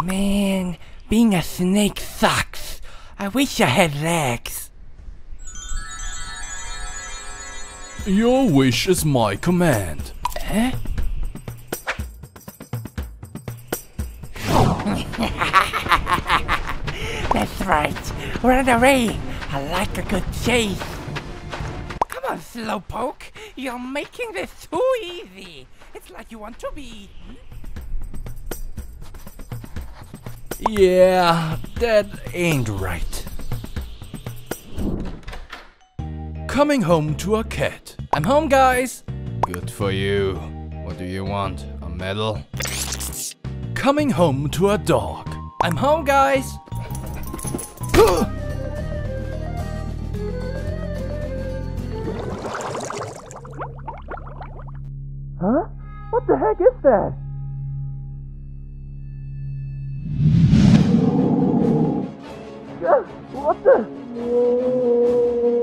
Man, being a snake sucks. I wish I had legs. Your wish is my command. Huh? That's right. Run away. I like a good chase. Come on, Slowpoke. You're making this too easy. It's like you want to be eaten. Yeah, that ain't right. Coming home to a cat. I'm home, guys. Good for you. What do you want? A medal? Coming home to a dog. I'm home, guys. Huh? What the heck is that? What the?